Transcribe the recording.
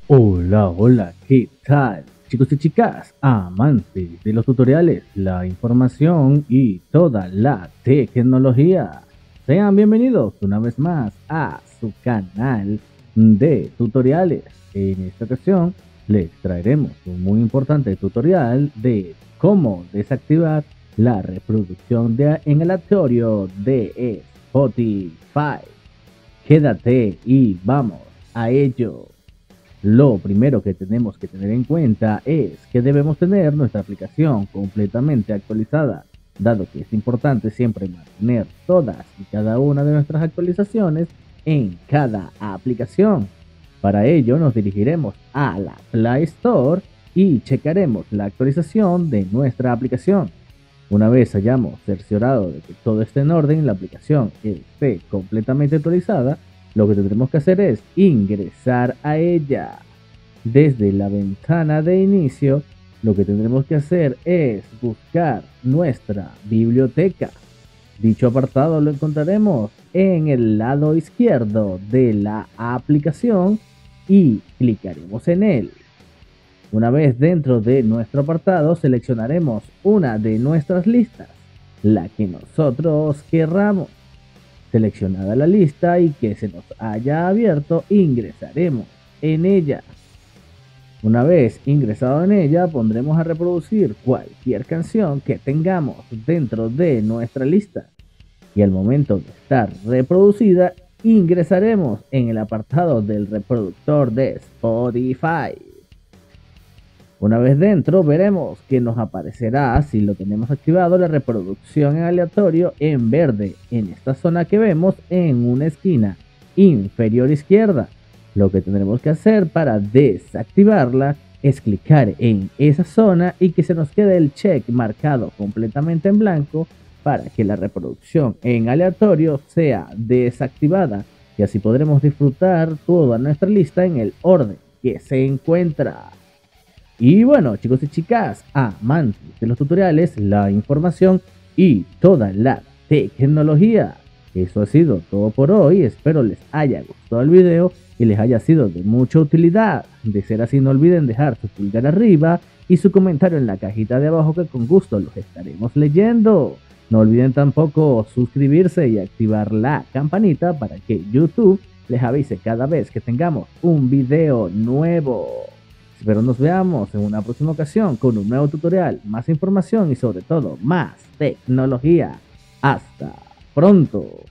Hola, hola, ¿qué tal? Chicos y chicas, amantes de los tutoriales, la información y toda la tecnología. Sean bienvenidos una vez más a su canal de tutoriales. En esta ocasión les traeremos un muy importante tutorial de cómo desactivar la reproducción en aleatorio de Spotify. Quédate y vamos a ello. Lo primero que tenemos que tener en cuenta es que debemos tener nuestra aplicación completamente actualizada, dado que es importante siempre mantener todas y cada una de nuestras actualizaciones en cada aplicación. Para ello nos dirigiremos a la Play Store y checaremos la actualización de nuestra aplicación. Una vez hayamos cerciorado de que todo esté en orden, la aplicación esté completamente actualizada, lo que tendremos que hacer es ingresar a ella. Desde la ventana de inicio, lo que tendremos que hacer es buscar nuestra biblioteca. Dicho apartado lo encontraremos en el lado izquierdo de la aplicación y clicaremos en él. Una vez dentro de nuestro apartado, seleccionaremos una de nuestras listas, la que nosotros querramos. Seleccionada la lista y que se nos haya abierto, ingresaremos en ella. Una vez ingresado en ella, pondremos a reproducir cualquier canción que tengamos dentro de nuestra lista. Y al momento de estar reproducida, ingresaremos en el apartado del reproductor de Spotify. Una vez dentro, veremos que nos aparecerá, si lo tenemos activado, la reproducción en aleatorio en verde en esta zona que vemos en una esquina inferior izquierda. Lo que tendremos que hacer para desactivarla es clicar en esa zona y que se nos quede el check marcado completamente en blanco para que la reproducción en aleatorio sea desactivada, y así podremos disfrutar toda nuestra lista en el orden que se encuentra. Y bueno, chicos y chicas, amantes de los tutoriales, la información y toda la tecnología. Eso ha sido todo por hoy. Espero les haya gustado el video y les haya sido de mucha utilidad. De ser así, no olviden dejar su pulgar arriba y su comentario en la cajita de abajo, que con gusto los estaremos leyendo. No olviden tampoco suscribirse y activar la campanita para que YouTube les avise cada vez que tengamos un video nuevo. Espero nos veamos en una próxima ocasión con un nuevo tutorial, más información y sobre todo más tecnología. Hasta pronto.